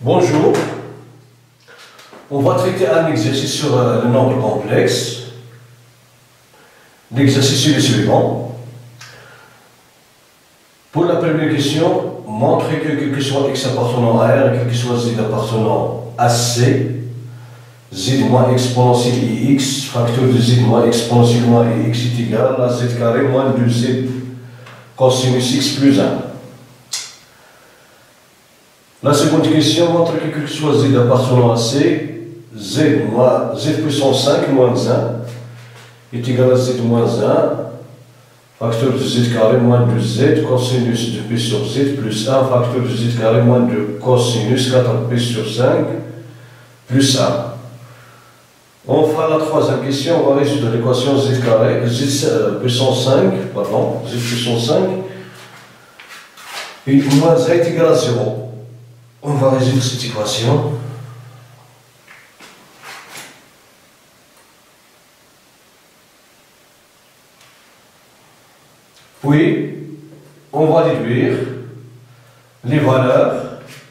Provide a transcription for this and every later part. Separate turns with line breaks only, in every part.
Bonjour, on va traiter un exercice sur le nombre complexe. L'exercice est le suivant. Pour la première question, montrez que quel que soit x appartenant à R et quel que soit z appartenant à C, z moins exponentielle ix, facteur de z moins exponentielle moins ix est égal à z carré moins 2z cosinus x plus 1. La seconde question montre que quel que soit z appartenant à C, z puissance 5 moins 1 est égal à z moins 1, facteur de z carré moins 2z cosinus de p sur z plus 1, facteur de z carré moins 2 cosinus 4p sur 5 plus 1. Enfin, la troisième question, on va résoudre l'équation z carré, z puissance 5, z puissance 5, et moins 1 est égal à 0. On va résoudre cette équation. Puis, on va déduire les valeurs.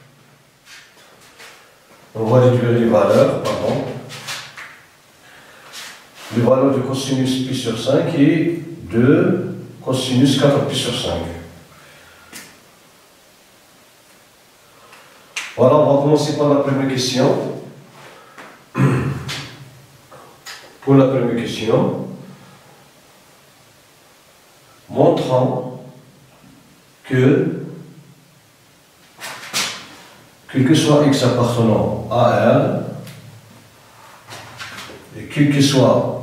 Les valeurs de cosinus pi sur 5 et de cosinus 4 pi sur 5. Voilà, on va commencer par la première question. Pour la première question, montrant que quel que soit x appartenant à R, et quel que soit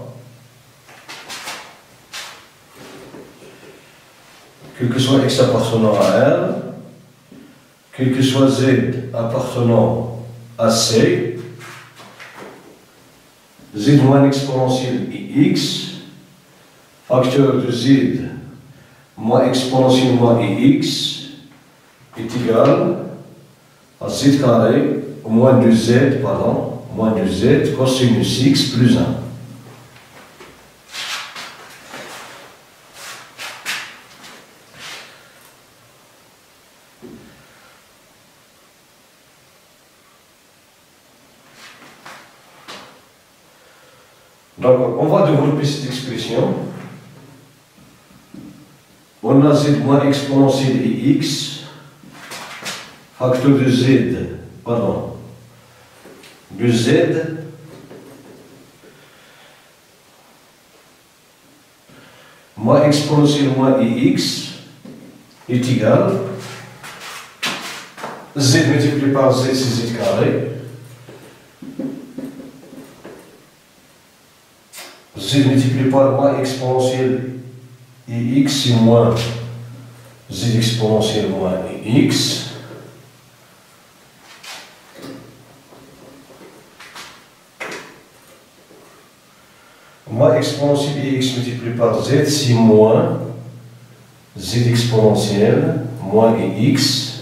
x appartenant à R, quel que soit z appartenant à C, z moins exponentielle ix, facteur de z moins exponentielle moins ix est égal à z carré moins 2z cosinus x plus 1. Donc, on va développer cette expression. On a z moins exponentielle x, facteur de z moins exponentielle moins ix est égal z multiplié par z, c'est z carré. Z multiplié par moins exponentielle ix, c'est moins z exponentielle moins ix. Moins exponentielle ix multiplié par z, c'est moins z exponentielle moins x.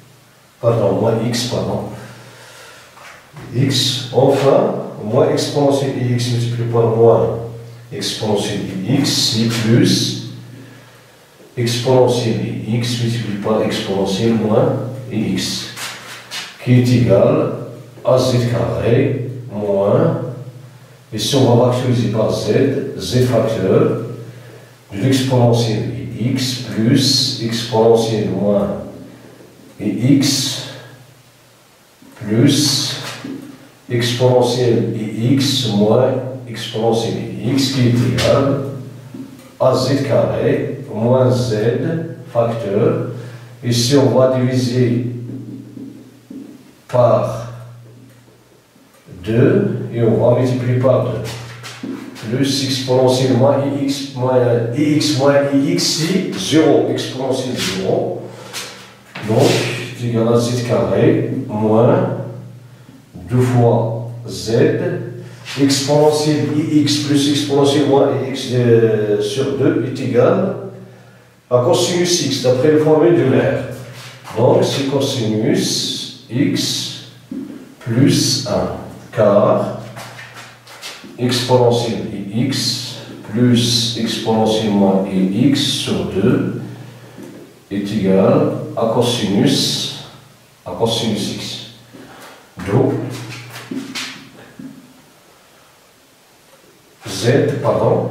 Enfin, moins exponentielle x multiplié par moins exponentielle x, c'est plus exponentielle x multiplié par exponentielle moins x, qui est égal à z carré moins, et si on va factoriser par z facteur de l'exponentielle x plus exponentielle moins x plus exponentielle x moins exponentielle x qui est égal à z carré moins z facteur. Et si on va diviser par 2 et on va multiplier par 2 plus exponentielle moins ix moins ix c'est 0 exponentielle 0, donc c'est égal à z carré moins 2 fois z exponentielle ix plus exponentielle moins ix sur 2 est égal à cosinus x d'après la formule de l'air. Donc c'est cosinus x plus 1 car exponentielle ix plus exponentielle moins x sur 2 est égal à cosinus x. d'eau Z, pardon,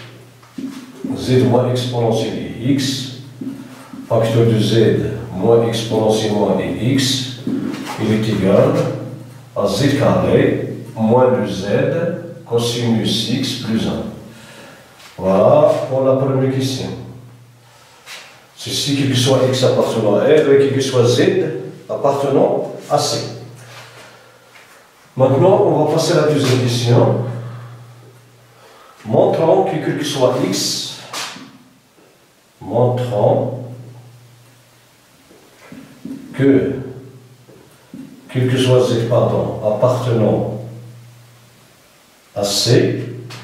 Z moins exponentielle x, facteur de Z moins exponentielle moins x, il est égal à Z carré moins de Z cosinus x plus 1. Voilà pour la première question. Ceci, quel que soit x appartenant à R et quel que soit Z appartenant à C. Maintenant, on va passer à la deuxième question. Montrons que quel que soit x, montrons que quel que soit z, pardon, appartenant à C,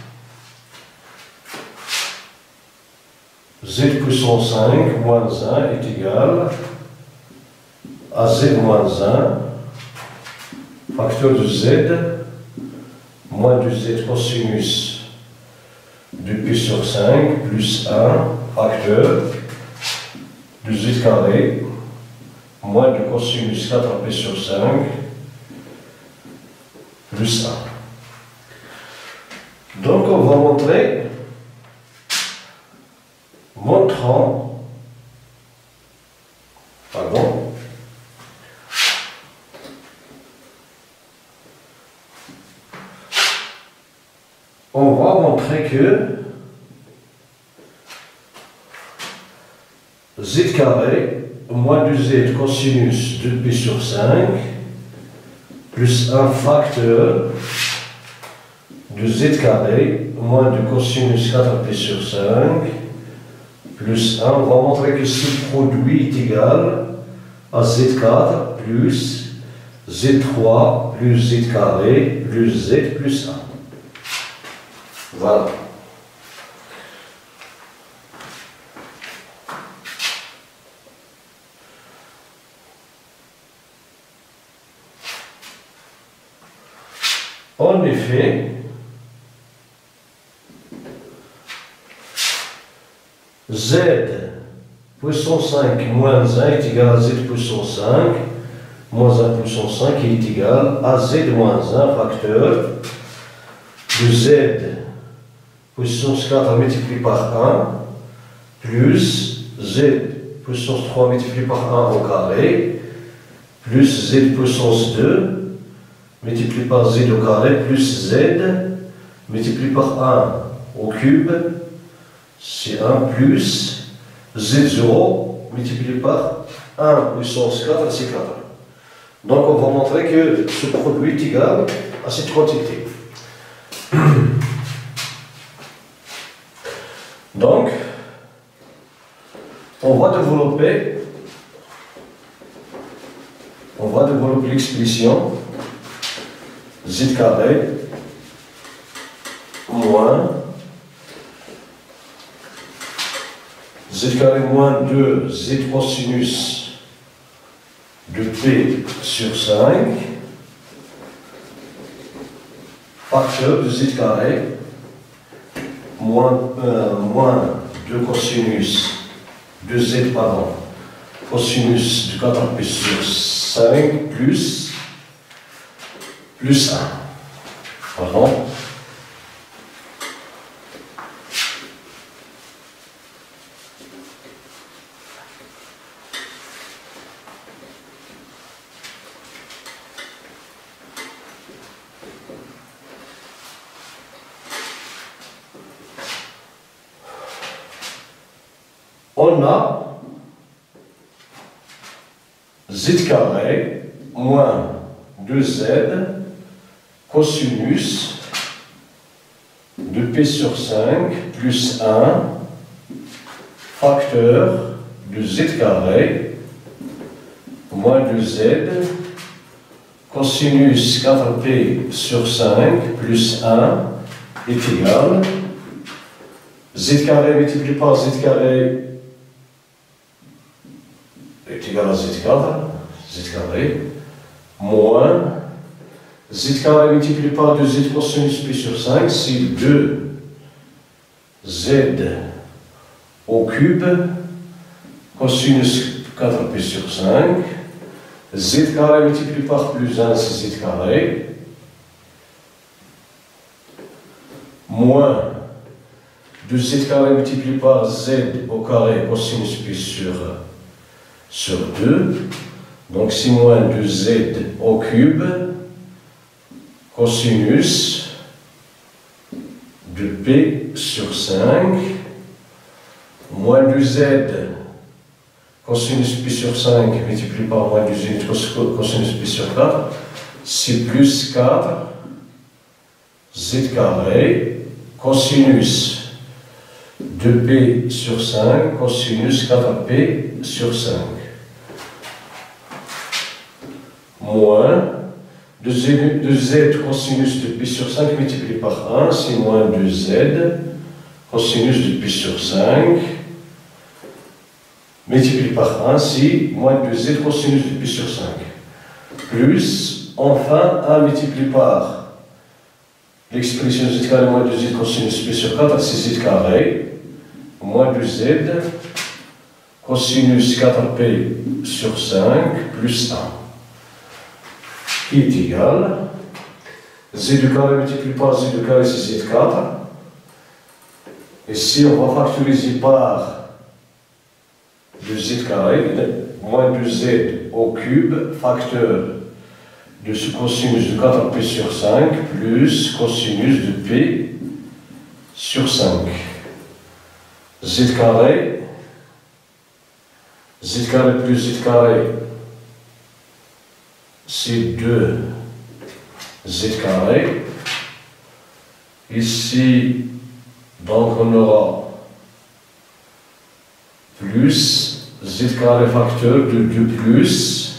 z puissance 5 moins 1 est égal à z moins 1, facteur de z, moins de z cosinus de p sur 5 plus 1 facteur de z carré moins de cosinus 4p sur 5 plus 1. Donc on va montrant, pardon, on va montrer que z carré moins 2z cosinus de p sur 5 plus un facteur de z carré moins de cosinus 4p sur 5 plus 1. On va montrer que ce produit est égal à z4 plus z3 plus z carré plus z plus 1. Voilà. En effet, z puissance 5 moins 1 est égal à z puissance 5 moins 1 puissance 5 qui est égal à z moins 1 facteur de z puissance 4 multiplié par 1 plus z puissance 3 multiplié par 1 au carré plus z puissance 2 multiplié par z au carré plus z multiplié par 1 au cube, c'est 1 plus z0 multiplié par 1 puissance 4, c'est 4. Donc on va montrer que ce produit est égal à cette quantité. Donc, on va développer l'expression z carré moins z carré moins 2 z cosinus de p sur 5 facteur de z carré moins 2 cosinus de z, pardon, cosinus de 4p sur 5 plus 1. Pardon. On a z carré moins 2z cosinus de p sur 5 plus 1 facteur de z carré moins 2z cosinus 4p sur 5 plus 1 est égal z carré multiplié par z carré est égal à z4, z carré, moins z carré multiplié par 2z cosinus p sur 5, c'est 2z au cube, cosinus 4p sur 5, Z carré multiplié par plus 1, c'est Z carré. Moins 2Z carré multiplié par Z au carré cosinus pi sur 2. Donc c'est moins 2Z au cube cosinus de P sur 5 moins 2Z cosinus pi sur 5 multiplié par moins 2Z cosinus pi sur 4, c'est plus 4 Z carré cosinus de P sur 5 cosinus 4P sur 5 moins 2Z cosinus de P sur 5 multiplié par 1, c'est moins 2Z cosinus de P sur 5 multiplié par 1, c'est moins 2Z cosinus de P sur 5 plus, enfin, 1 multiplié par l'expression Z carré moins 2Z cosinus P sur 4, c'est Z carré moins 2Z cosinus 4P sur 5 plus 1 qui est égal Z du carré multiplié par Z du carré, c'est Z4. Et si on va factoriser par 2Z carré, moins 2Z au cube, facteur de ce cosinus de 4P sur 5 plus cosinus de P sur 5. Z carré plus Z carré, c'est 2Z carré. Ici, donc on aura plus Z carré facteur de 2 plus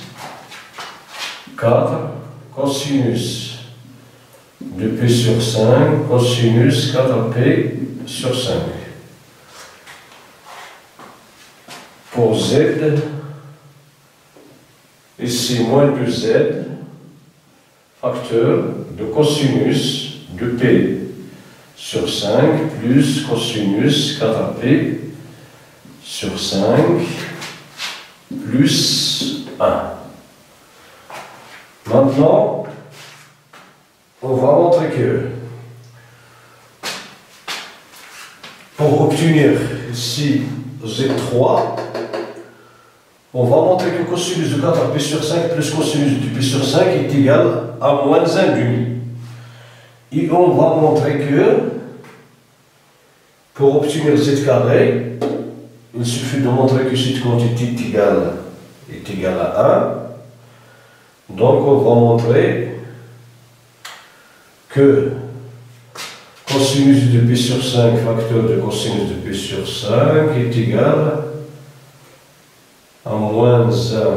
4 cosinus de P sur 5 cosinus 4P sur 5. Pour Z, ici moins 2Z, facteur de cosinus de P sur 5 plus cosinus 4P sur 5 plus 1. Maintenant, on va montrer que pour obtenir ici Z3, on va montrer que cosinus de 4P sur 5 plus cosinus de P sur 5 est égal à moins 1 demi. Et on va montrer que pour obtenir Z carré, il suffit de montrer que cette quantité est égale à 1. Donc on va montrer que cosinus de P sur 5 facteur de cosinus de P sur 5 est égal à moins 1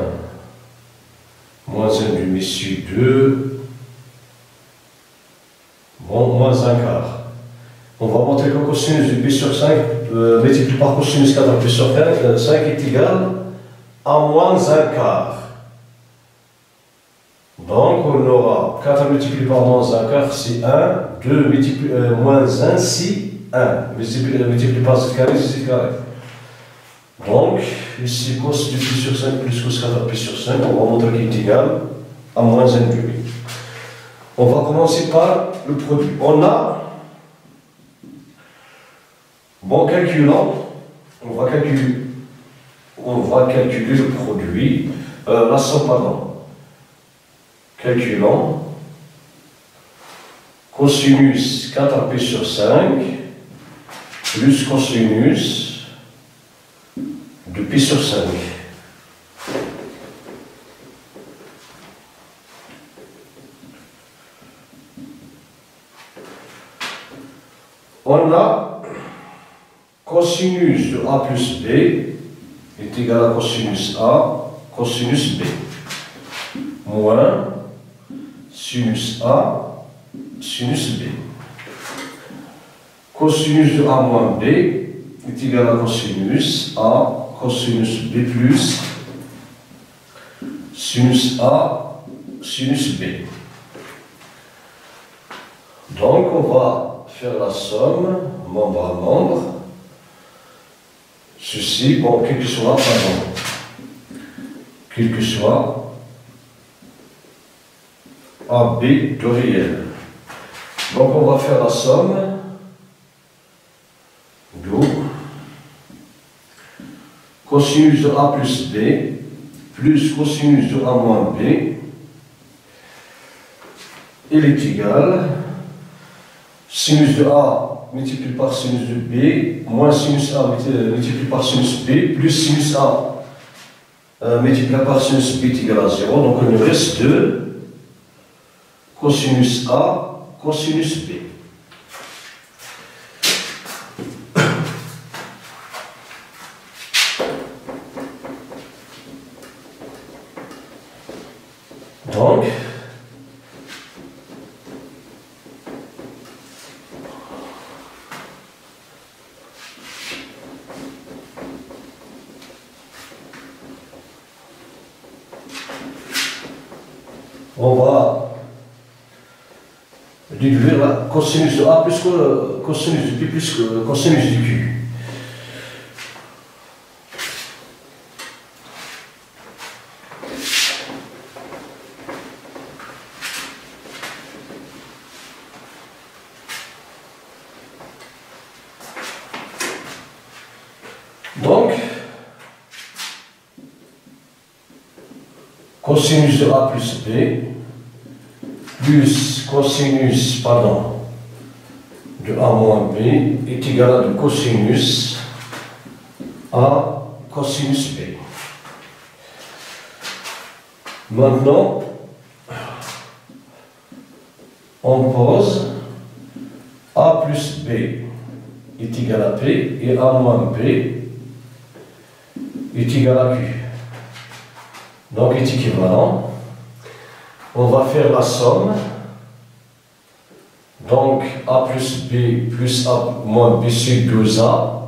demi sur 2, bon, moins 1 quart. On va montrer que cosinus de P sur 5 multiplié par cosinus 4P sur 5 est égal à moins 1 quart. Donc on aura 4 multiplié par moins 1 quart, c'est 1, 2 moins 1, c'est 1. Multiplié par Z carré, c'est Z carré. Donc, ici, cos de P sur 5 plus cos 4P sur 5, on va montrer qu'il est égal à moins 1 demi. On va commencer par le produit. On a, bon, calculant, on va calculer le produit, la somme, pardon. Calculant cosinus 4P sur 5 plus cosinus de P sur 5. On a cosinus de A plus B est égal à cosinus A, cosinus B, moins sinus A, sinus B. Cosinus de A moins B est égal à cosinus A, cosinus B plus sinus A, sinus B. Donc on va faire la somme, membre à membre. Ceci, bon, quel que soit AB de réel. Donc on va faire la somme de cosinus de A plus B plus cosinus de A moins B, il est égal sinus de A multiplié par sinus de B moins sinus A multiplié par sinus B plus sinus A multiplié par sinus B est égal à 0. Donc il nous reste 2 cosinus A cosinus B. Donc, on va déduire la cosinus de A plus cosinus de B plus cosinus de Q. Donc, cosinus de A plus B plus cosinus, de A moins B est égal à de cosinus A cosinus B. Maintenant, on pose A plus B est égal à P et A moins B est égal à Q. Donc est équivalent. On va faire la somme. Donc A plus B plus A moins B sur 2A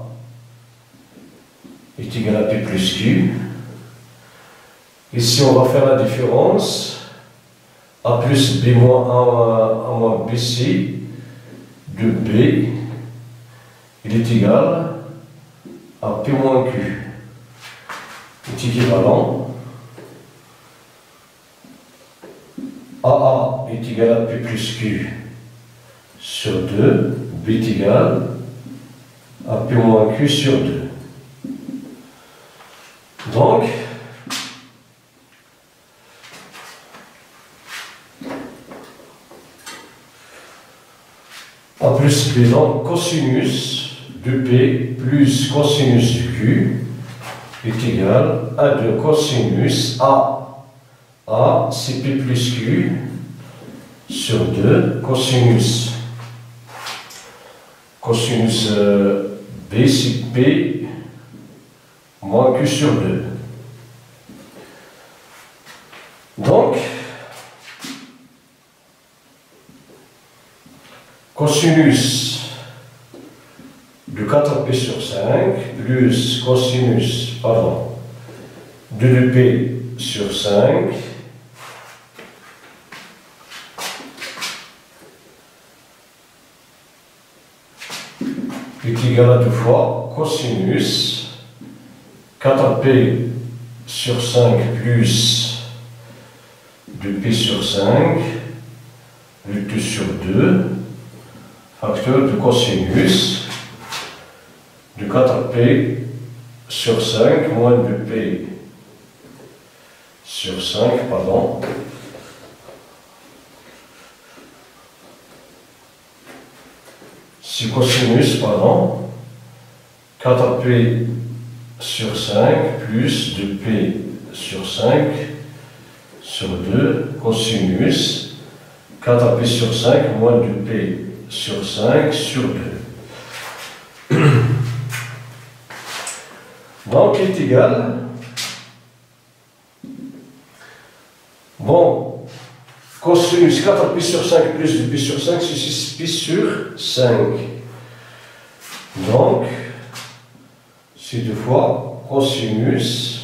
est égal à P plus Q. Ici on va faire la différence. A plus B moins A moins B C de B, il est égal à P moins Q. Est équivalent. AA est égal à P plus Q sur 2, B est égal à P moins Q sur 2. Donc, A plus B, donc cosinus de P plus cosinus de Q est égal à 2 cosinus A. A, c'est P plus Q sur 2, cosinus B, c'est P moins Q sur 2. Donc, cosinus de 4P sur 5 plus cosinus, de 2P sur 5 est égal à 2 fois cosinus 4P sur 5 plus 2P sur 5 lutte sur 2 facteur de cosinus de 4P sur 5 moins 2P sur 5, si cosinus, 4P sur 5 plus 2P sur 5 sur 2, cosinus 4P sur 5 moins 2P sur 5 sur 2. Donc, est égal. Bon, cosinus 4P sur 5 plus 2P sur 5, c'est 6P sur 5. Donc, c'est 2 fois cosinus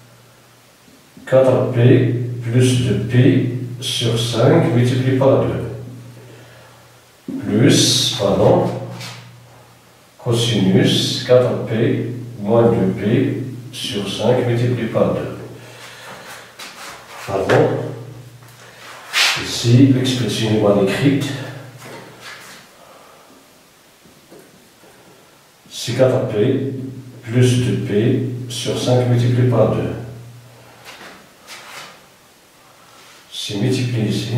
4P plus 2P sur 5 multiplié par 2. Plus, cosinus 4P moins 2P sur 5 multiplié par 2. Ici, l'expression est mal écrite. C'est 4p plus 2p sur 5 multiplié par 2. C'est multiplié ici,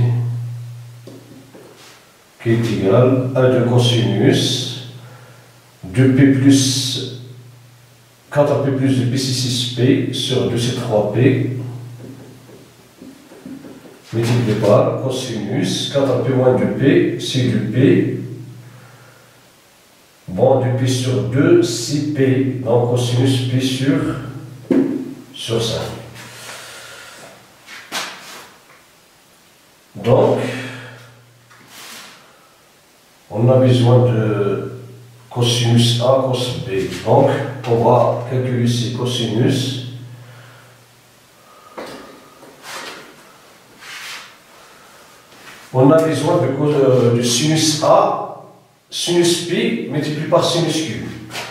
qui est égal à 2 cosinus 2p plus 4p plus 2p, c'est 6p sur 2, c'est 3p. Multiplié par cosinus 4p moins 2p, c'est 2p. Bon, 2p sur 2, 6p. Donc, cosinus p sur 5. Donc, on a besoin de cosinus A, cos B. Donc, on va calculer ici cosinus. On a besoin de sinus A, sinus P multiplié par sinus Q.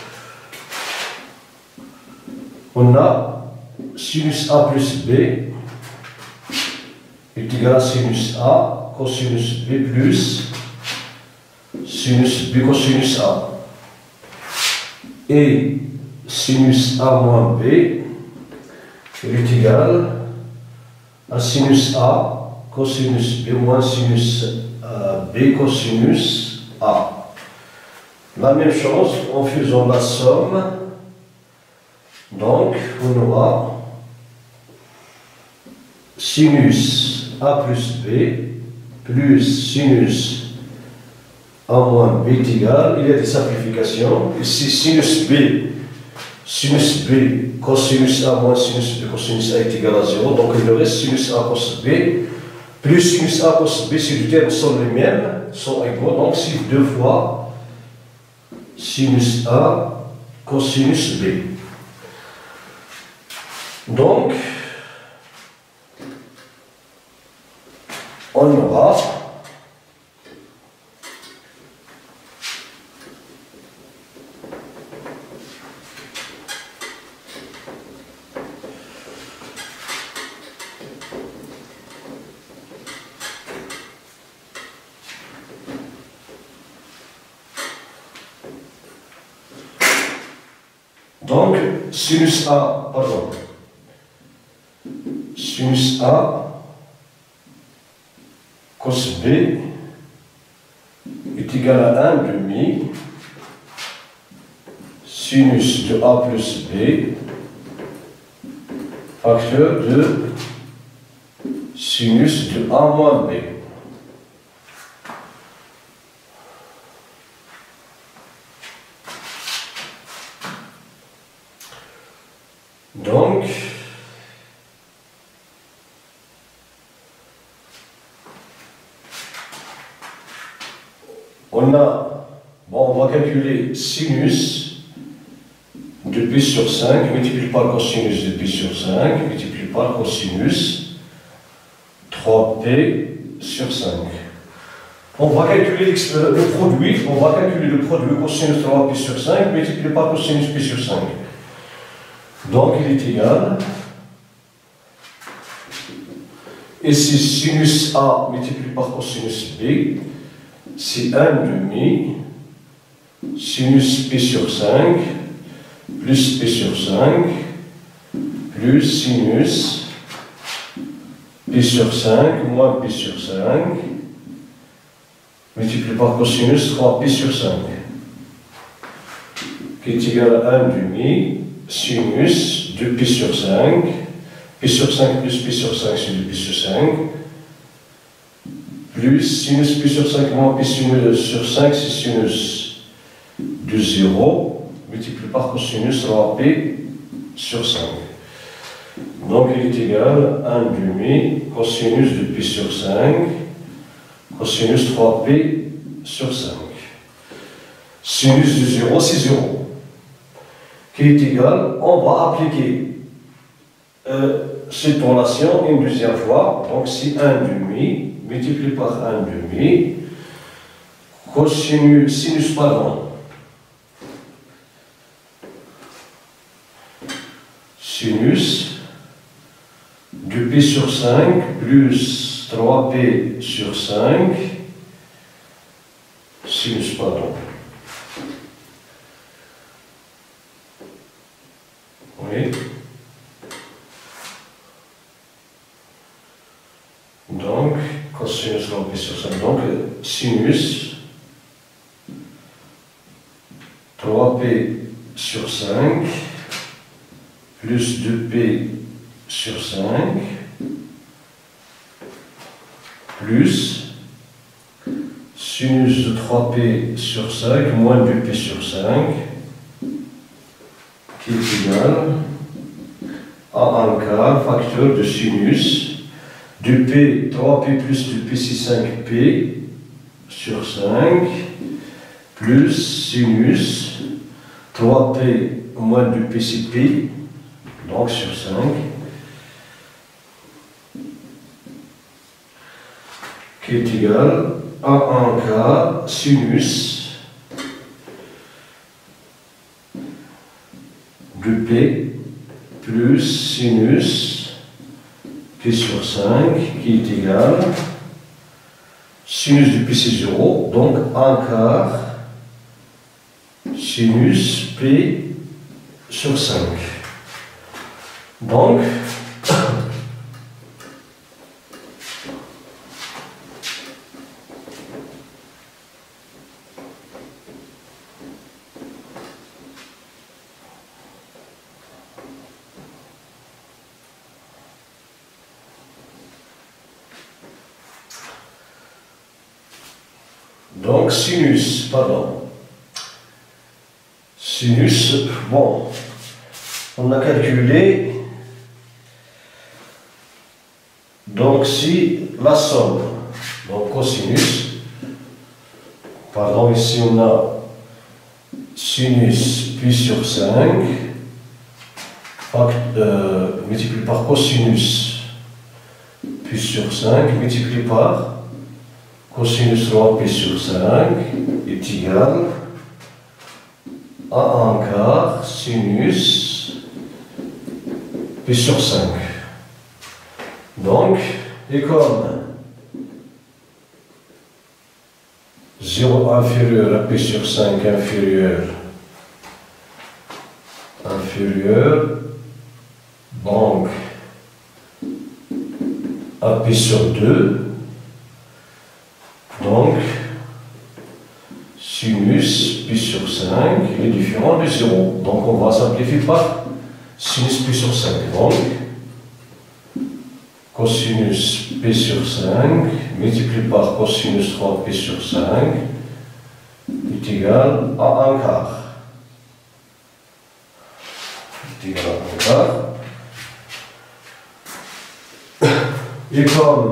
On a sinus A plus B est égal à sinus A, cosinus B plus sinus B cosinus A. Et sinus A moins B est égal à sinus A cosinus B moins sinus B cosinus A. La même chose en faisant la somme. Donc, on aura sinus A plus B plus sinus A moins B est égal. Il y a des simplifications. Ici, sinus B cosinus A moins sinus B cosinus A est égal à 0. Donc, il reste sinus A cos B plus sinus A cos B, si les termes sont les mêmes, sont égaux. Donc, c'est 2 fois sinus A cosinus B. Donc, on aura donc sinus A, pardon, sinus A cos B est égal à 1 demi sinus de A plus B facteur de sinus de A moins B. Donc, on va calculer sinus de P sur 5 multiplié par cosinus de P sur 5 multiplié par cosinus 3P sur 5. On va calculer le produit, cosinus 3P sur 5 multiplié par cosinus P sur 5. Donc, il est égal, ici sinus A multiplié par cosinus B, c'est 1 demi sinus P sur 5 plus P sur 5 plus sinus P sur 5 moins P sur 5 multiplié par cosinus 3P sur 5 qui est égal à 1 demi sinus de P sur 5, P sur 5 plus P sur 5 c'est de P sur 5, plus sinus P sur 5 moins P sur 5 c'est sinus de 0, multiplié par cosinus 3P sur 5. Donc il est égal à 1 demi cosinus de P sur 5, cosinus 3P sur 5. Sinus de 0 c'est 0. Qui est égal, on va appliquer cette relation une deuxième fois, donc c'est 1 demi multiplié par 1 demi cosinus, sinus pardon, sinus de P sur 5 plus 3p sur 5, sinus, pardon. Oui. Donc, cosinus 3p sur 5, donc sinus 3p sur 5 plus 2p sur 5 plus sinus de 3p sur 5 moins 2p sur 5 qui est égal à un quart facteur de sinus 2p, 3p plus 2p c'est 5p sur 5 plus sinus 3p moins 2p c'est p donc sur 5 qui est égal à un quart sinus de p plus sinus p sur 5 qui est égal sinus de p c'est 0 donc un quart sinus p sur 5 donc sinus, pardon, sinus, bon, on a calculé, donc si la somme, donc cosinus, pardon, ici on a sinus pi sur 5, multiplié par cosinus pi sur 5, multiplié par cosinus 3p sur 5 est égal à un quart sinus p sur 5. Donc, et comme 0 inférieur à p sur 5 inférieur, donc à p sur 2, donc, sinus pi sur 5 est différent de 0. Donc, on va simplifier par sinus pi sur 5. Donc, cosinus p sur 5 multiplié par cosinus 3p sur 5 est égal à un quart. Est égal à un quart. Et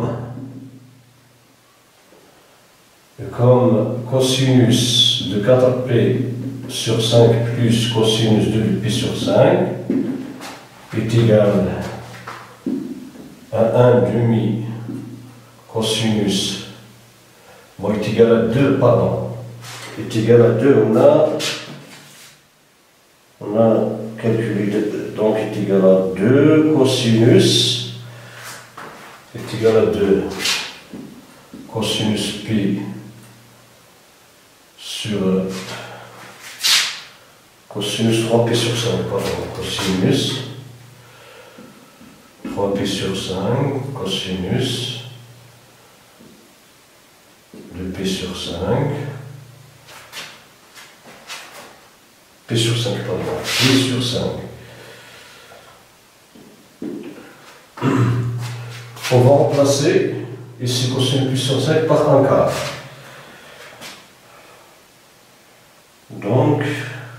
comme cosinus de 4p sur 5 plus cosinus de p sur 5 est égal à 1 demi cosinus, bon, est égal à 2, pardon, est égal à 2, on a calculé, donc est égal à 2 cosinus est égal à 2 cosinus pi sur cosinus 3p sur 5, pardon, cosinus 3p sur 5, cosinus de p sur 5, p sur 5, pardon, p sur 5. On va remplacer ici cosinus pi sur 5 par un quart. Donc,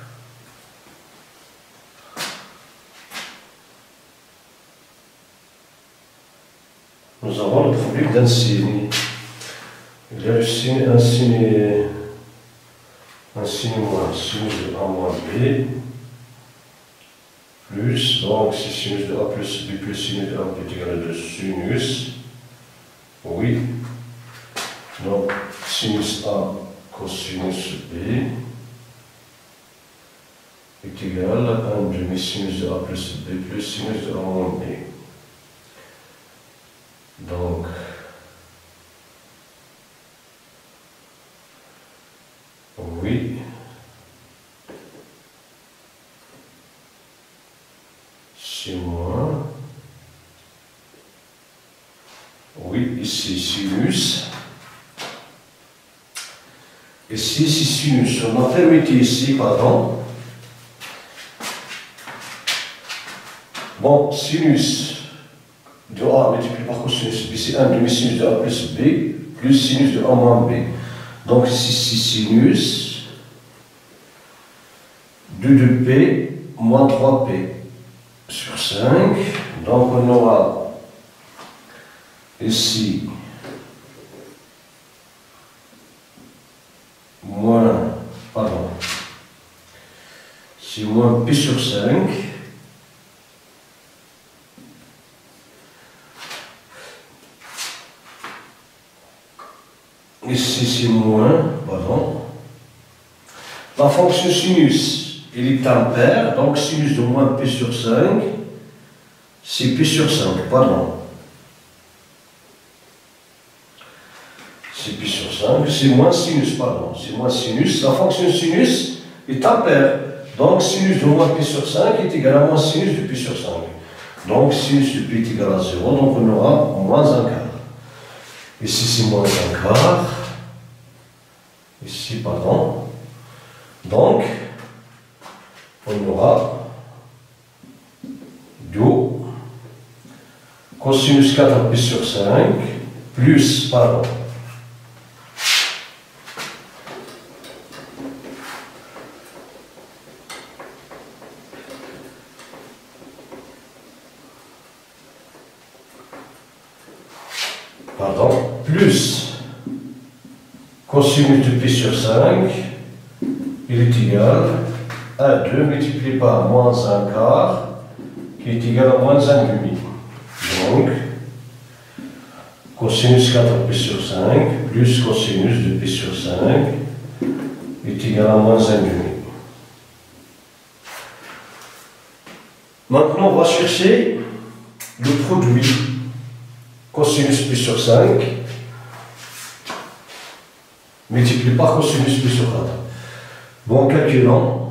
nous avons le problème d'un signe. Il y a un signe moins sinus de A moins B, plus, donc c'est sinus de A plus B plus sinus de A est égal à 2 sinus, oui, donc sinus A cosinus B est égal à 1 demi-sinus de A plus B plus sinus de A moins B. Donc, Oui. C'est moins. Oui, ici sinus. Ici, c'est sinus. On a permis ici, pardon. Bon, sinus de A multiplié par cosinus B, c'est 1 demi-sinus de A plus B, plus sinus de A moins B. Donc ici, c'est sinus 2 de P moins 3P sur 5. Donc on aura ici moins, pardon, c'est moins P sur 5. Ici c'est moins, pardon. La fonction sinus, il est impair, donc sinus de moins P sur 5, c'est P sur 5, pardon. C'est P sur 5, c'est moins sinus, pardon, c'est moins sinus. La fonction sinus est impair, donc sinus de moins P sur 5 est égal à moins sinus de P sur 5. Donc sinus de P est égal à 0, donc on aura moins un quart. Ici c'est moins un quart. Ici, pardon. Donc, on aura do cosinus 4P sur 5 plus, pardon, plus cosinus de P sur 5, il est égal à 2 multiplié par moins un quart, qui est égal à moins un demi. Donc, cosinus 4P sur 5 plus cosinus de P sur 5 est égal à moins un demi. Maintenant, on va chercher le produit cosinus P sur 5 multiplié par cosinus P sur 4. Bon, calculant.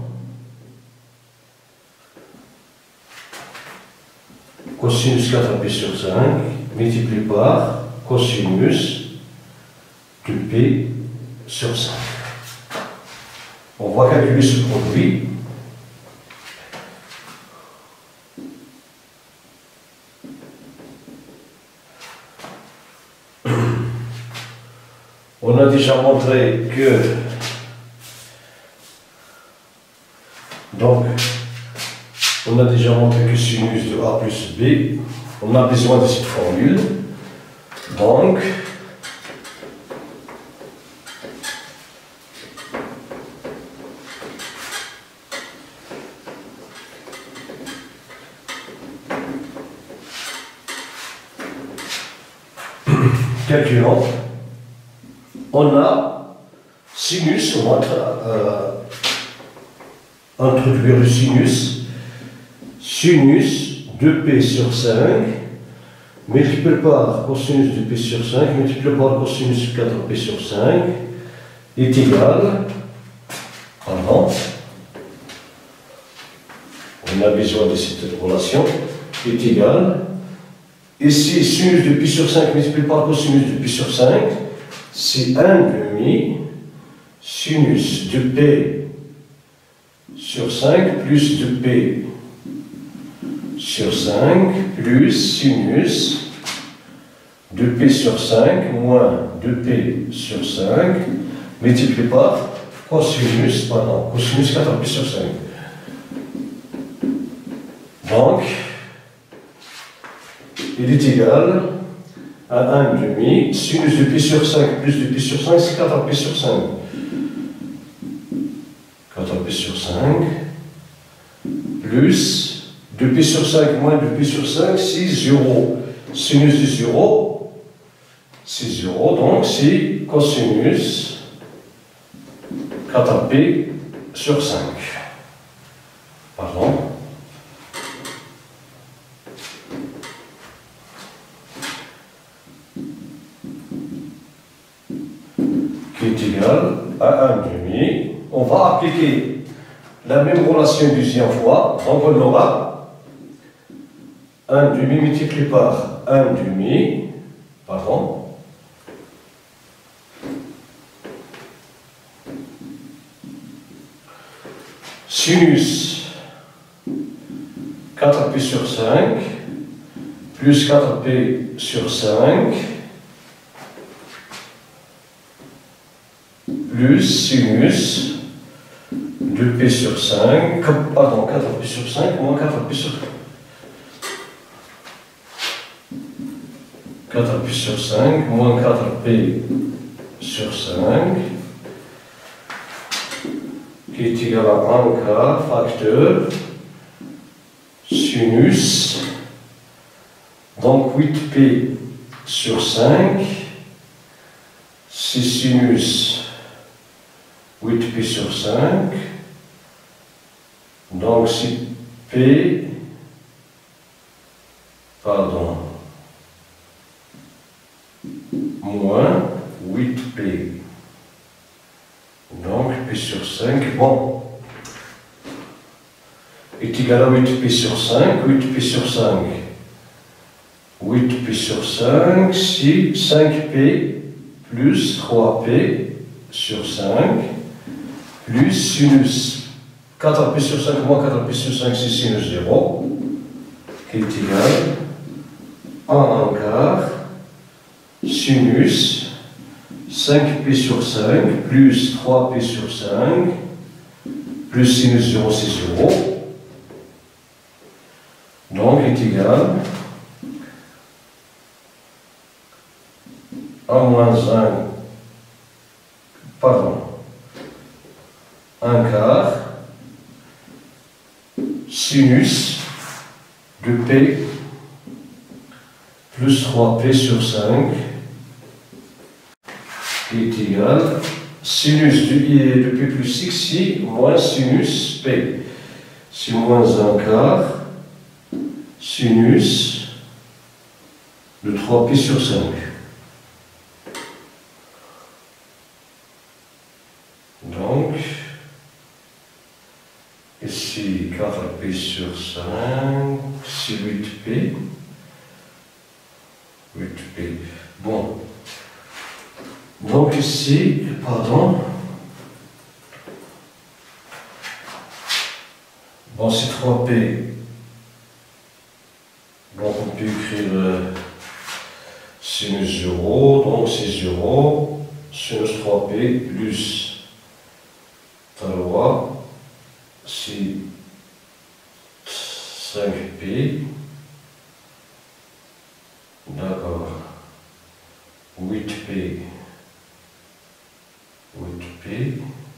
Cosinus 4P sur 5 multiplié par cosinus de P sur 5. On va calculer ce produit. On a déjà montré que sinus de A plus B, on a besoin de cette formule. Donc, calculons. On a sinus, on va introduire le sinus de P sur 5 multiplié par cosinus de P sur 5 multiplié par cosinus 4P sur 5 est égal, pardon, on a besoin de cette relation, est égal, ici sinus de P sur 5 multiplié par cosinus de P sur 5, c'est 1 demi sinus de P sur 5 plus de P sur 5 plus sinus de P sur 5 moins de P sur 5 multiplié par cosinus 4P sur 5. Donc, il est égal à 1 demi, sinus de P sur 5 plus de P sur 5, c'est 4P sur 5. 4P sur 5, plus 2P sur 5 moins 2P sur 5, c'est 0. Sinus de 0, c'est 0, donc c'est cosinus 4P sur 5. Pardon. Qui est égal à 1 demi on va appliquer la même relation une deuxième fois. Donc on aura 1 demi multiplié par 1 demi, pardon, sinus 4p sur 5 plus 4p sur 5 plus sinus 2p sur 5, pardon, 4p sur 5 moins 4p sur 4p sur 5 moins 4p sur 5 qui est égal à 1 quart facteur sinus, donc 8p sur 5, c'est sinus 8p sur 5, donc c'est p, pardon, moins 8p. Donc p sur 5, bon, est égal à 8p sur 5, 8p sur 5, 8p sur 5, c'est 5p plus 3p sur 5, plus sinus 4p sur 5 moins 4p sur 5, c'est sinus 0, qui est égal à 1 quart, sinus 5p sur 5 plus 3p sur 5 plus sinus 0 c'est 0, donc est égal à moins 1, pardon, 1 quart sinus de p plus 3p sur 5 qui est égal sinus de p plus x ici moins sinus p. C'est moins 1 quart sinus de 3p sur 5. Donc, ici 4p sur 5, c'est 8p. 8p. Bon. Donc ici, pardon, bon c'est 3p, donc on peut écrire sinus 0, donc c'est 0, sinus 3p plus 3, c'est 5p, d'accord, 8p. 8p.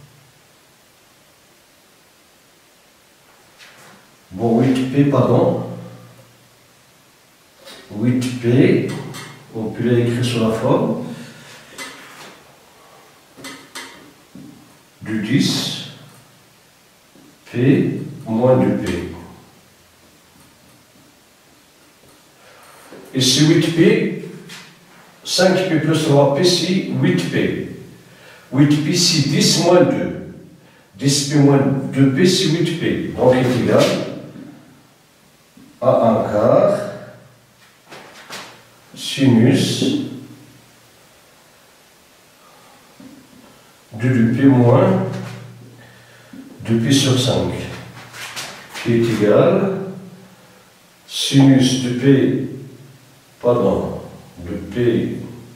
Bon, 8p, pardon. 8p, on peut l'écrire sur la forme du 10, p moins 2p. Et c'est 8p, 5p plus 3p, c'est 8p. 8p c'est 10 moins 2. 10p moins 2p c'est 8p. Donc il est égal à 1 quart sinus de 2p moins 2p sur 5 qui est égal sinus de p, pardon, de p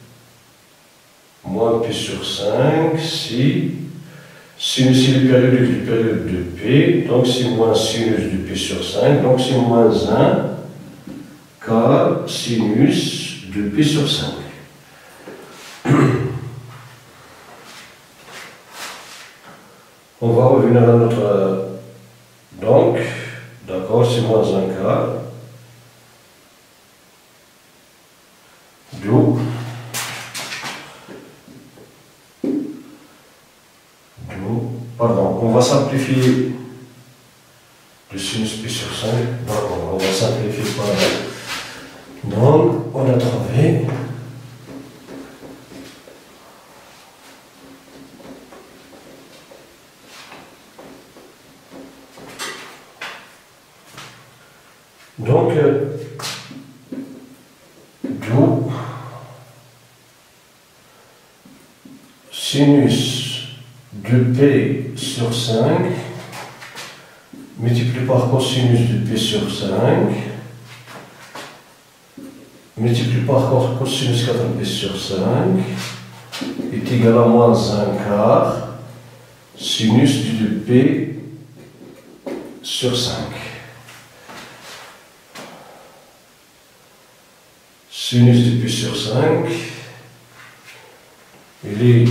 moins p sur 5, si sinus c'est la période de p, donc c'est moins sinus de p sur 5, donc c'est moins 1 quart sinus de p sur 5. On va revenir à notre... Donc, d'accord, c'est moins 1 quart. D'où pardon, on va simplifier le sinus p sur 5. D'accord, on va simplifier par là. Donc, on a trouvé Donc, d'où sinus de P sur 5 multiplié par cosinus de P sur 5 multiplié par cosinus 4P sur 5 est égal à moins 1 quart sinus de P sur 5. Sinus de P sur 5, il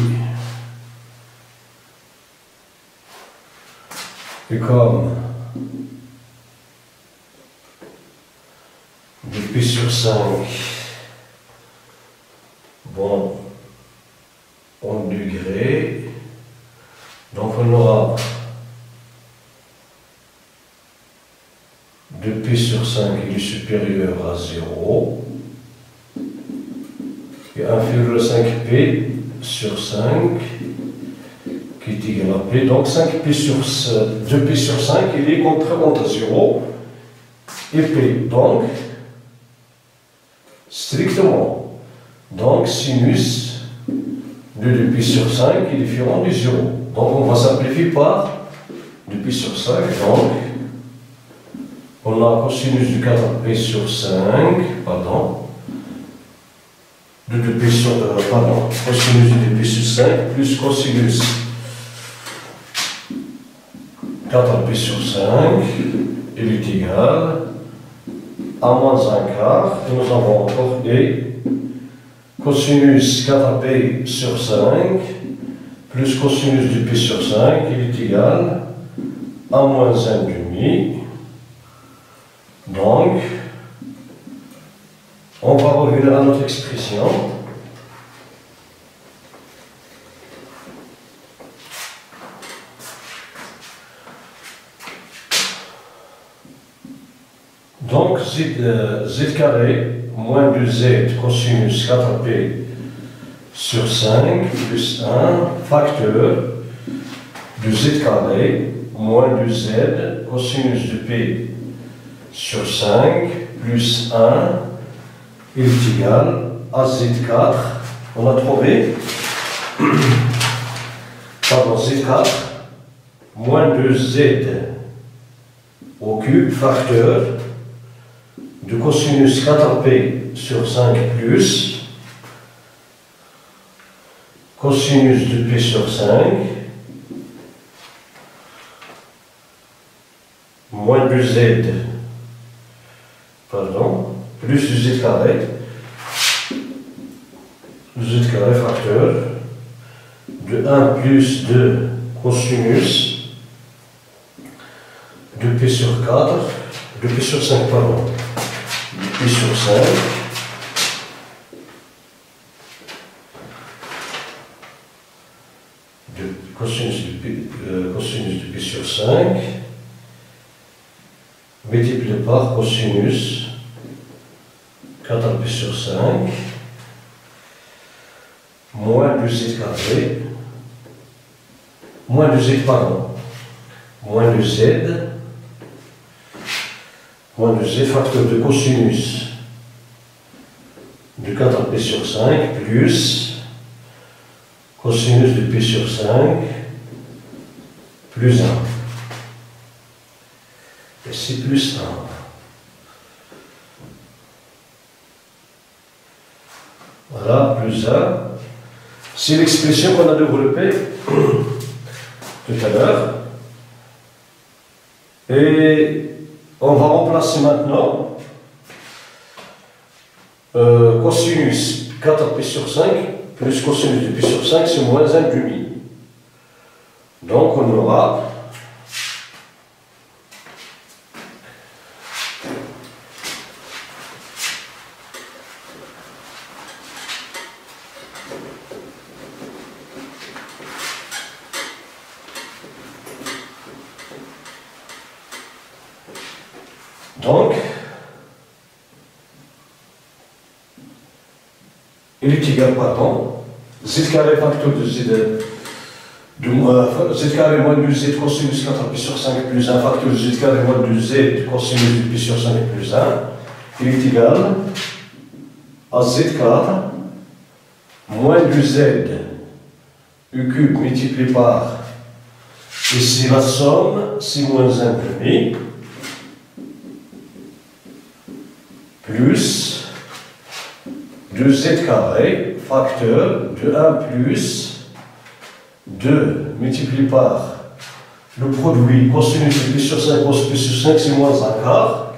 est comme de P sur 5, bon, en degrés, donc on aura de P sur 5 il est supérieur à 0 et inférieur à 5P sur 5 qui est égal à P, donc 2P sur 5 il est contraire entre 0 et P, donc strictement, donc sinus de 2P sur 5 est différent du 0, donc on va simplifier par 2P sur 5, donc on a cosinus de 4P sur 5, pardon, de 2P sur, cosinus de 2P sur 5 plus cosinus 4P sur 5, il est égal à moins 1 quart, et nous avons encore et cosinus 4P sur 5 plus cosinus de P sur 5, il est égal à moins 1 demi. Donc, on va revenir à notre expression. Donc, z carré moins 2z cosinus 4p sur 5 plus 1 facteur de z carré moins 2z cosinus de p sur 5 plus 1 il est égal à z4. On a trouvé pardon, z4 moins 2z au cube facteur de cosinus 4p sur 5 plus cosinus de p sur 5 moins 2z pardon, plus du z carré facteur de 1 plus 2 cosinus de p sur 4 de p sur 5 pardon de p sur 5 de cosinus de p sur 5 multiplié par cosinus 4p sur 5 moins 2z carré moins 2z pardon moins 2z facteur de cosinus de 4p sur 5 plus cosinus de p sur 5 plus 1. Et c'est plus 1. Voilà, plus 1. C'est l'expression qu'on a développée tout à l'heure. Et on va remplacer maintenant cosinus 4p sur 5 plus cosinus de p sur 5, c'est moins 1 demi. Donc on aura donc, il est égal, pardon, z carré facteur de z Z carré moins 2z cosinus 4pi sur 5 plus 1 facteur de z carré moins 2z cosinus de pi sur 5 plus 1, il est égal à z4 moins 2z u cube multiplié par, ici la somme, c'est moins 1 demi, plus 2z carré, facteur de 1 plus 2 multiplié par le produit cosinus de pi sur 5 cos pi sur 5, c'est moins 1 quart.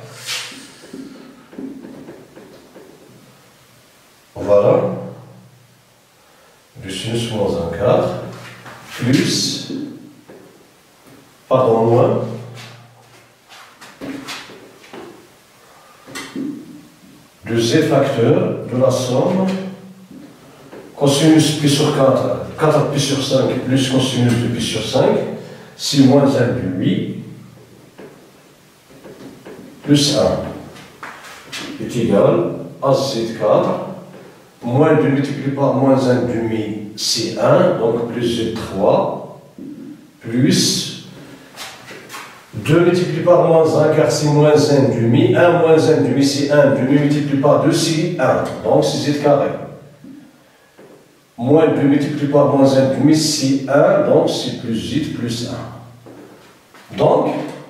Voilà. Du sinus moins 1 quart. Plus, pardon, moins. De z facteur de la somme cosinus pi sur 4, 4 pi sur 5 plus cosinus de pi sur 5, c'est moins 1 demi plus 1 est égal à z4 moins 2 multiplié par moins 1 demi, c'est 1, donc plus z3 plus 2 multiplié par moins 1 car c'est moins 1 demi, 1 moins 1 demi c'est 1, demi multiplié par 2 c'est 1, donc c'est z carré. Moins 2 multiplié par moins 1 demi, c'est 1, donc c'est plus z plus 1. Donc,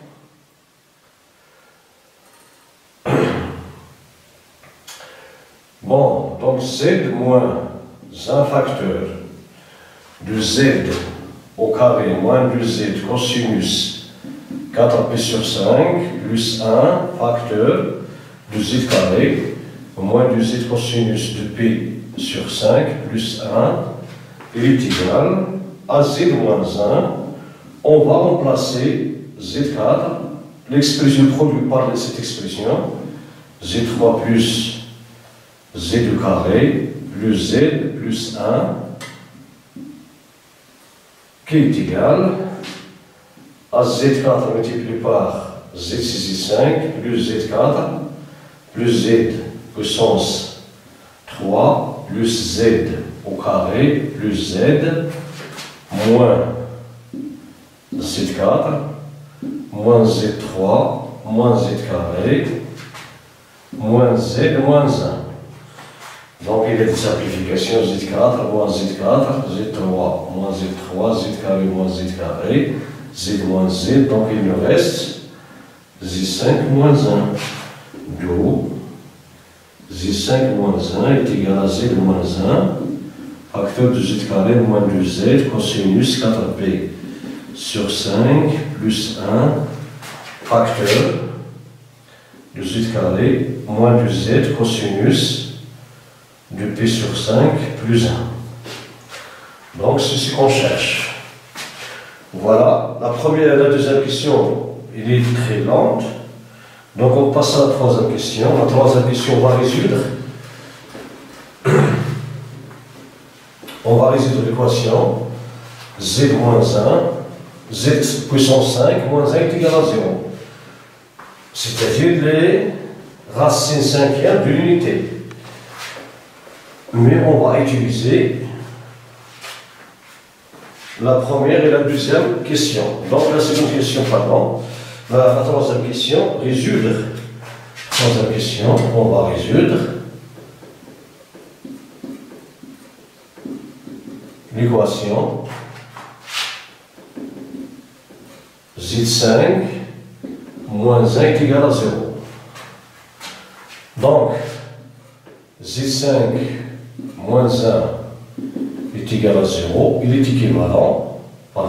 bon, donc z moins 1 facteur de z au carré moins 2z cosinus 4pi sur 5 plus 1 facteur de z carré moins 2z cosinus de pi sur 5 plus 1, il est égal à z moins 1. On va remplacer z4, l'expression produite par cette expression, z3 plus z2 carré plus z plus 1, qui est égal à z4 multiplié par z6 et 5 plus z4 plus z puissance 3 plus z au carré plus z moins z4 moins z3 moins z carré moins z moins 1. Donc il y a des simplifications z4 moins z4, z3 moins z3, z carré moins z carré, z moins z, donc il me reste z5 moins 1. D'où z5 moins 1 est égal à z moins 1, facteur de z carré moins 2z, cosinus 4p sur 5 plus 1, facteur de z carré moins 2z, cosinus de p sur 5 plus 1. Donc c'est ce qu'on cherche. Voilà, la deuxième question, elle est très lente. Donc on passe à la troisième question. La troisième question, on va résoudre. On va résoudre l'équation z moins 1, z puissance 5 moins 1 est égal à 0. C'est-à-dire les racines cinquièmes de l'unité. Mais on va utiliser la première et la deuxième question. Donc la seconde question, pardon. La troisième question, résoudre. Troisième question, on va résoudre l'équation z5 moins 1 est égal à 0. Donc, z5 moins 1 est égal à 0, il est équivalent,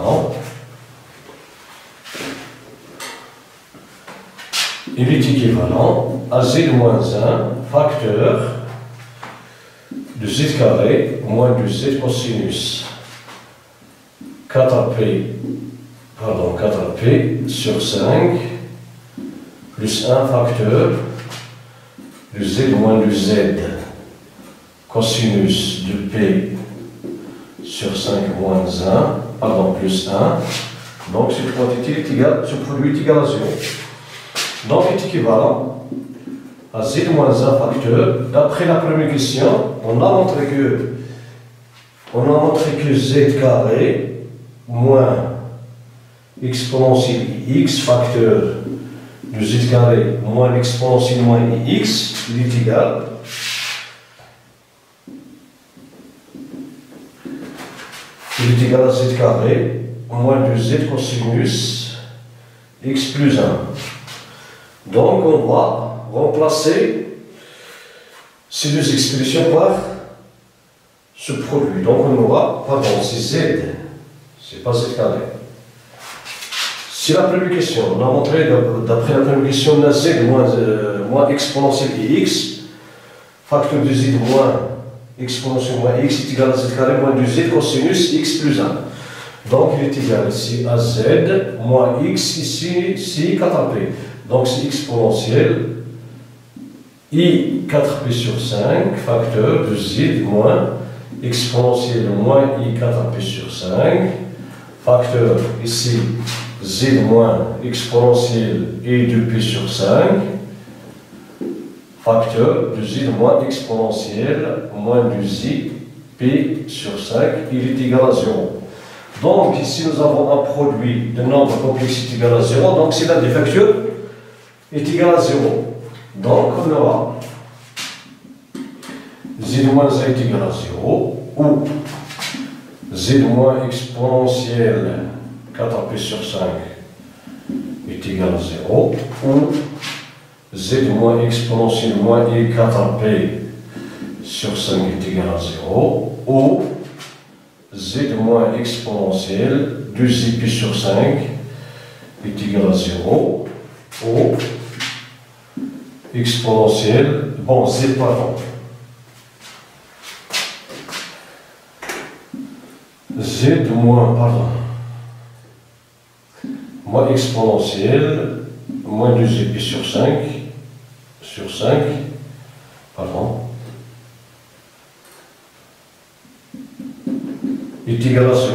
il est équivalent à z moins 1 facteur de z carré moins 2z cosinus 4p sur 5 plus 1 facteur de z moins 2z cosinus de p sur 5 moins 1, plus 1. Donc cette quantité est égale, ce produit est égal à 0. Donc est équivalent à z moins 1 facteur. D'après la première question, on a montré que z carré moins exponentielle ix facteur de z carré moins l'exponentielle moins ix, il est égal à z carré moins 2z cosinus x plus 1. Donc on va remplacer ces deux expressions par ce produit. Donc on aura, pardon, c'est z, c'est pas z carré. C'est la première question. On a montré, d'après la première question, on a z moins exponentielle x, facteur de z moins exponentielle moins x est égal à z carré moins 2z cosinus x plus 1. Donc il est égal ici à z moins x, ici 4p. Donc c'est exponentielle i 4p sur 5, facteur de z moins exponentielle moins i 4p sur 5, facteur ici z moins exponentielle et 2p sur 5, facteur de z moins exponentielle moins 2z p sur 5, il est égal à 0. Donc ici nous avons un produit de nombres complexes égal à 0, donc si l'un des facteurs est égal à 0. Donc on aura z moins 1 est égal à 0, ou z moins exponentielle 4p sur 5 est égal à 0, ou z moins exponentielle moins i 4p sur 5 est égal à 0, ou z moins exponentielle 2ip sur 5 est égal à 0, ou exponentielle, bon, z pardon, z moins, pardon, moins exponentielle moins 2ip sur 5, pardon, est égal à 0.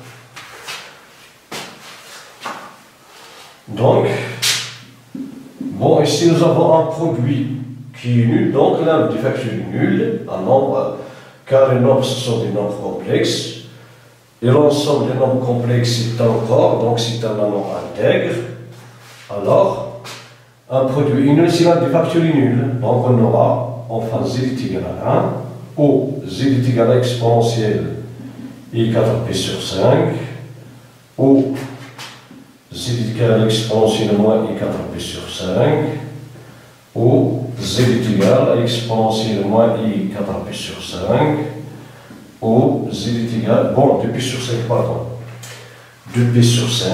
Donc, bon, ici nous avons un produit qui est nul, donc l'un des facteurs est nul, un nombre, car les nombres ce sont des nombres complexes, et l'ensemble des nombres complexes c'est un corps, donc c'est un nombre intègre. Alors, un produit est nul, c'est l'un des facteurs est nul, donc on aura enfin z est égal à 1, ou z est égal à exponentielle i 4p sur 5, ou z est égal à exponentielle moins i 4p sur 5, ou z est égal à exponentielle moins i 4p sur 5, ou z est égal, bon, 2p sur 5, pardon, 2p sur 5,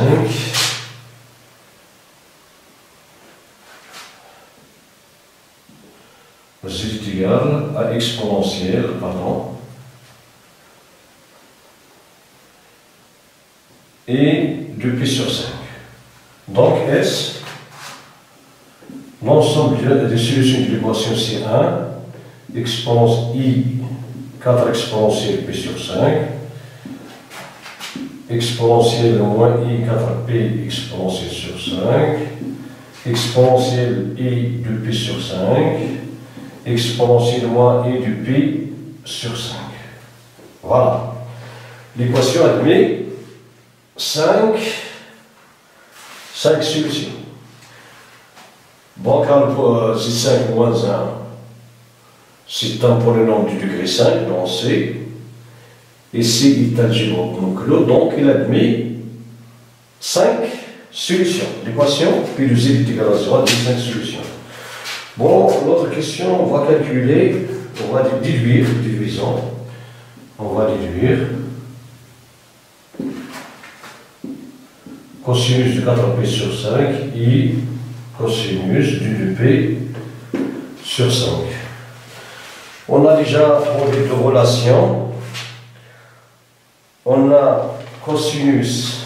z est égal à exponentielle, pardon, et 2p sur 5. Donc S, l'ensemble des solutions de l'équation c'est 1, exponence I, 4 exponentielle p sur 5, exponentielle moins I, 4p exponentielle sur 5, exponentielle I, 2p sur 5, exponentielle moins I, 2p sur 5. Voilà. L'équation admet 5 solutions. Bon, quand c'est 5 moins 1, c'est un polynôme du degré 5 dans C, et C est algébrique monoculo, donc il admet 5 solutions. L'équation P de Z est égal à 0 admet 5 solutions. Bon, l'autre question, on va calculer, on va déduire, divisons, on va déduire cosinus de 4p sur 5 i cosinus du 2p sur 5. On a déjà trouvé deux relations. On a cosinus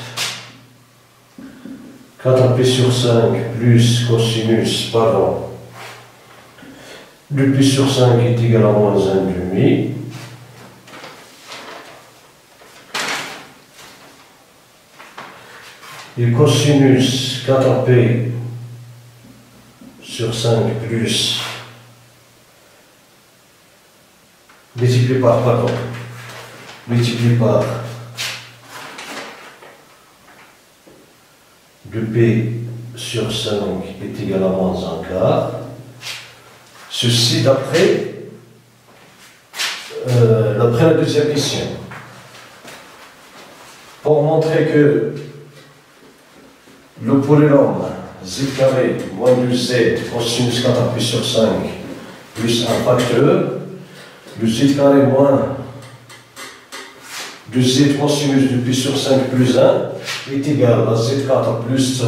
4p sur 5 plus cosinus, pardon, 2p sur 5 est égal à moins 1,5. Et cosinus 4p sur 5 plus multiplié par 2p de P sur 5 est égal à moins un quart. Ceci d'après la deuxième question. Pour montrer que le polynôme z carré moins 2z cosinus 4p sur 5 plus un facteur, le z carré moins 2z cosinus de p sur 5 plus 1 est égal à z4 plus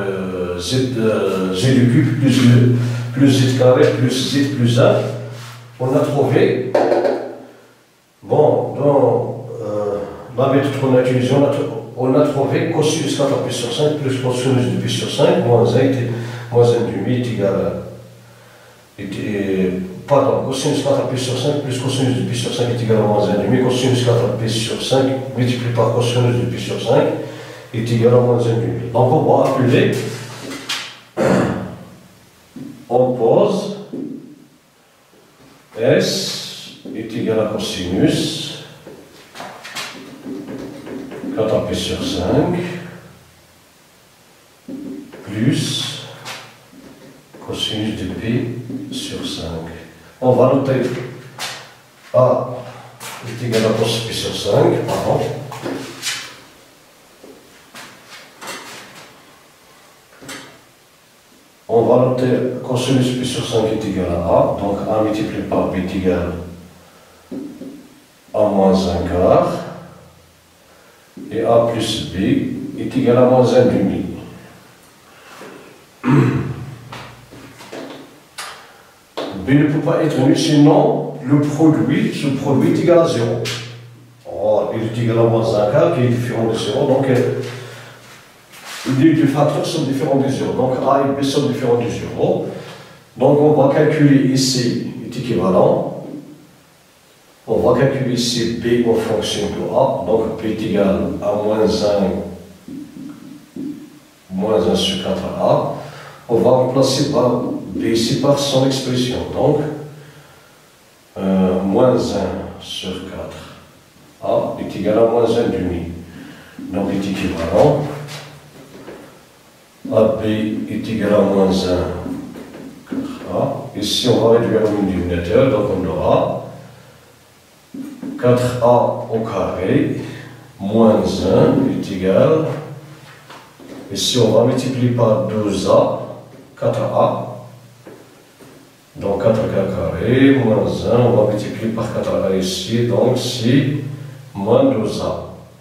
z du cube plus z carré plus z plus 1. On a trouvé, bon, dans la méthode qu'on a utilisée, on a trouvé cosinus 4p sur 5 plus cosinus de p sur 5 moins 1 demi est égal à, pardon, cosinus 4p sur 5 plus cosinus de p sur 5 est égal à moins 1 demi, cosinus 4p sur 5 multiplié par cosinus de p sur 5 est égal à moins 1 demi. Donc on va appeler, on pose S est égal à cosinus 4p sur 5 plus cosinus de p sur 5. On va noter A est égal à cos p sur 5, pardon. On va noter cosinus p sur 5 est égal à A, donc A multiplié par B est égal à moins un quart. Et A plus B est égal à moins 1 demi. B ne peut pas être nul, sinon le produit, ce produit est égal à 0. Oh, il est égal à moins 1 quart qui est différent de 0, donc les deux facteurs sont différents de 0. Donc A et B sont différents de 0. Donc on va calculer ici est équivalent. On va calculer ici B en fonction de A, donc B est égal à moins 1 sur 4A. On va remplacer B ici par son expression, donc moins 1 sur 4A est égal à moins 1 demi. Donc est équivalent. AB est égal à moins 1 4A. Ici on va réduire le dénominateur, donc on aura 4a au carré moins 1 est égal, ici on va multiplier par 2a, 4a, donc 4 carré moins 1, on va multiplier par 4a ici, donc c'est moins 2a.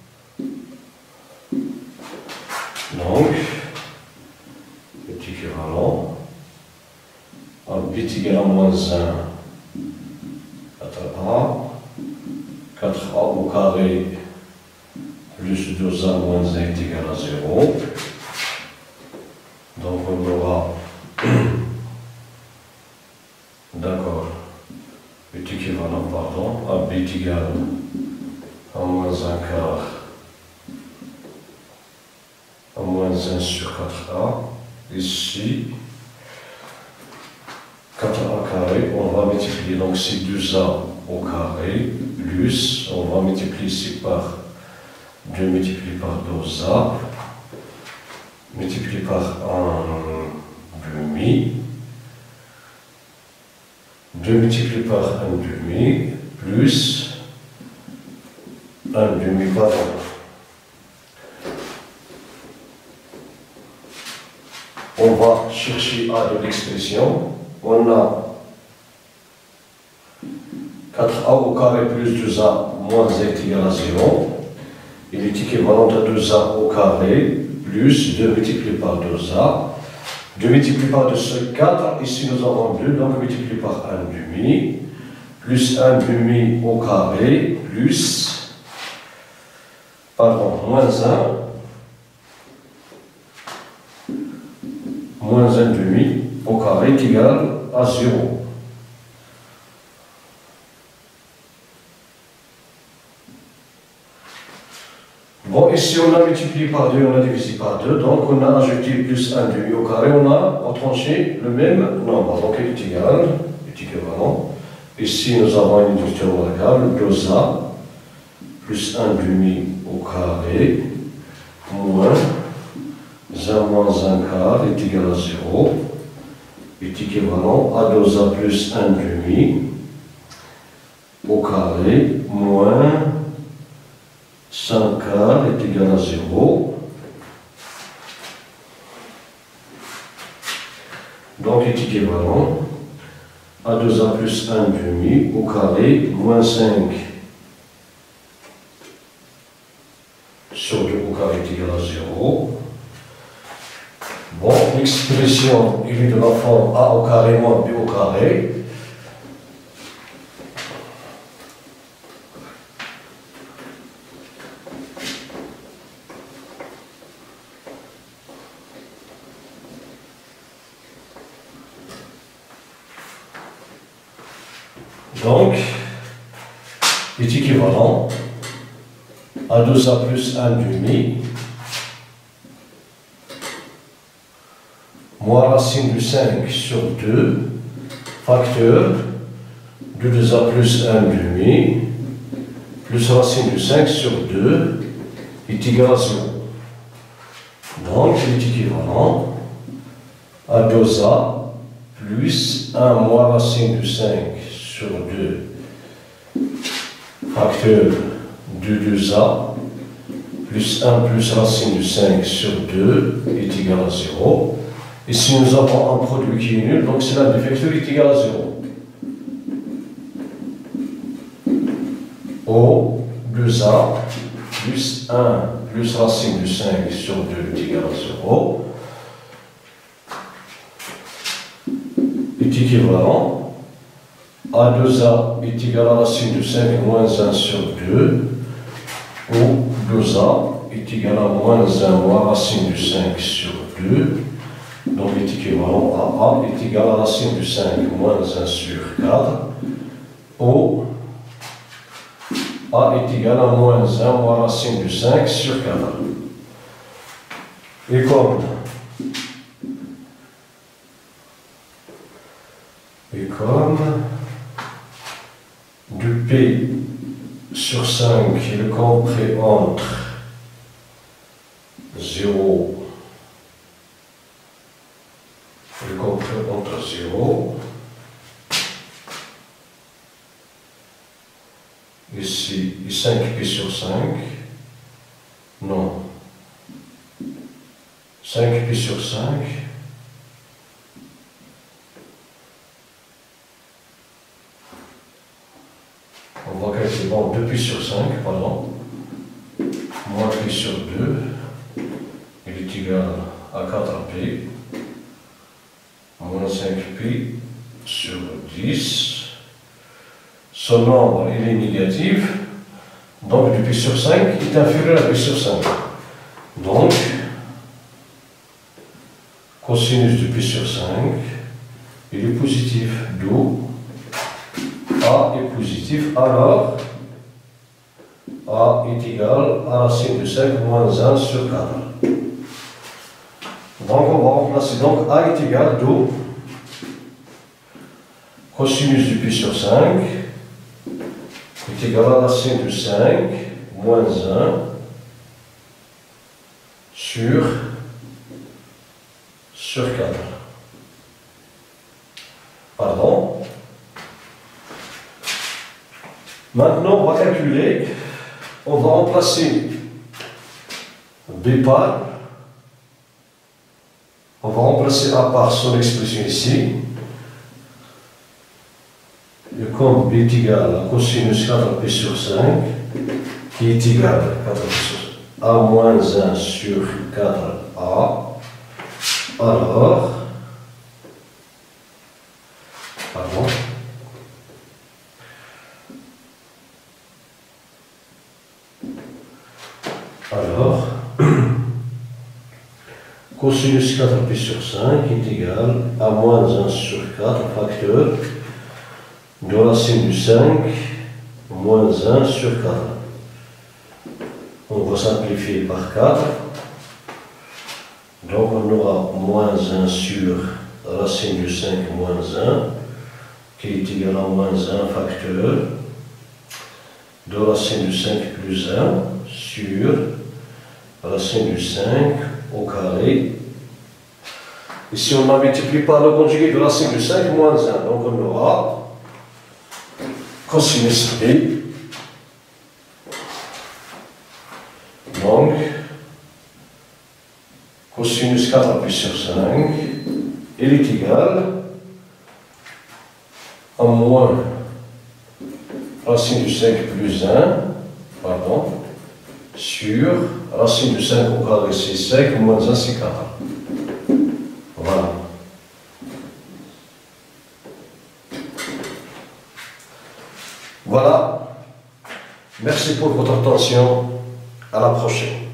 Donc, est équivalent à b est égal à moins 1, 4a. 4a au carré plus 2a moins 1 est égal à 0. Donc on aura, d'accord, est équivalent, pardon, à b est égal à moins 1 quart à moins 1 sur 4a. Ici, 4a carré, on va multiplier, donc c'est 2a au carré, plus, on va multiplier ici par 2 multiplié par 2a, multiplié par 1 demi, 2 multiplié par 1 demi, plus 1 demi, pardon. On va chercher A de l'expression, on a 4a au carré plus 2a moins 1 est égal à 0. Il est équivalent à 2a au carré plus 2 multiplié par 2a. 2 multiplié par 2 c'est 4. Ici nous avons 2, donc multiplié par 1 demi. Plus 1 demi au carré plus, pardon, moins 1. Moins 1 demi au carré est égal à 0. Bon, ici on a multiplié par 2, on a divisé par 2, donc on a ajouté plus 1 demi au carré, on a retranché le même nombre, donc il est égal, est équivalent. Ici nous avons une division remarquable, 2a plus 1 demi au carré, moins 1 moins 1 quart est égal à 0, est équivalent à 2a plus 1 demi au carré moins 5 quarts est égal à 0. Donc est équivalent à 2a plus 1 demi au carré moins 5 sur 2 au carré est égal à 0. Bon, l'expression est de la forme a au carré moins b au carré. Donc, est équivalent à 2a plus 1 demi moins racine du 5 sur 2 facteur de 2a plus 1 demi plus racine du 5 sur 2 est égal à 0. Donc, il est équivalent à 2a plus 1 moins racine du 5 sur 2 facteur de 2a plus 1 plus racine du 5 sur 2 est égal à 0. Ici nous avons un produit qui est nul, donc c'est l'un des vecteurs est égal à 0. Au 2a plus 1 plus racine du 5 sur 2 est égal à 0 est équivalent à 2a est égal à racine du 5 moins 1 sur 2 où 2a est égal à moins 1 moins racine du 5 sur 2. Donc est équivalent à a est égal à racine du 5 moins 1 sur 4 où a est égal à moins 1 moins racine du 5 sur 4. Et comme du p sur 5 est compris entre 0 est compris entre 0 ici et 5p sur 5 non 5p sur 5 on voit que c'est bon 2p sur 5 pardon moins p sur 2 il est égal à 4p moins 5pi sur 10. Son nombre il est négatif, donc du pi sur 5 est inférieur à pi sur 5. Donc, cosinus du pi sur 5, il est positif, d'où a est positif, alors a est égal à racine de 5 moins 1 sur 4. Donc on va remplacer, donc a est égal d'où cosinus du pi sur 5 est égal à racine de 5 moins 1 sur 4. Pardon. Maintenant on va calculer, on va remplacer b par, on va remplacer a par son expression ici. Et comme b est égal à cosinus 4p sur 5, qui est égal à 4p sur a moins 1 sur 4a, alors, pardon, alors, cosinus 4p sur 5 est égal à moins 1 sur 4 facteur de racine du 5 moins 1 sur 4. On va simplifier par 4. Donc on aura moins 1 sur racine du 5 moins 1 qui est égal à moins 1 facteur de racine du 5 plus 1 sur racine du 5 au carré. Et si on ne multiplie par le conjugué de racine de 5 moins 1, donc on aura cosinus B. Donc, cosinus 4 pi sur 5, il est égal à moins racine de 5 plus 1, pardon, sur racine de 5 au carré c'est 5 moins 1 c'est 4. Voilà. Voilà. Merci pour votre attention. À la prochaine.